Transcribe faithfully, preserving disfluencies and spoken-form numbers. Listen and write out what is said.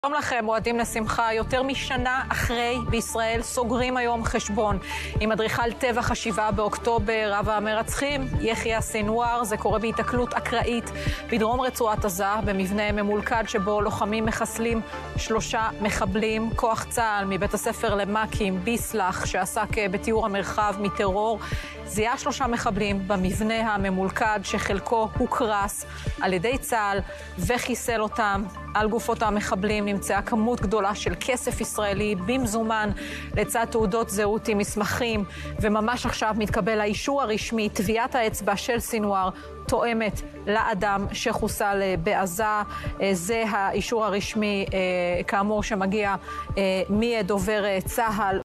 שלום לכם, מועדים לשמחה. יותר משנה אחרי בישראל סוגרים היום חשבון עם אדריכל טבח השבעה באוקטובר, רב המרצחים יחיא סינואר. זה קורה בהיתקלות אקראית בדרום רצועת עזה, במבנה ממולכד שבו לוחמים מחסלים שלושה מחבלים. כוח צה"ל מבית הספר למ"כים ביסלח, שעסק בתיאור המרחב מטרור, זיהה שלושה מחבלים במבנה הממולכד שחלקו הוקרס על ידי צה"ל וחיסל אותם. על גופות המחבלים נמצאה כמות גדולה של כסף ישראלי במזומן, לצד תעודות זהות עם מסמכים, וממש עכשיו מתקבל האישור הרשמי. טביעת האצבע של סינואר תואמת לאדם שחוסל בעזה. זה האישור הרשמי כאמור שמגיע מדובר צה"ל.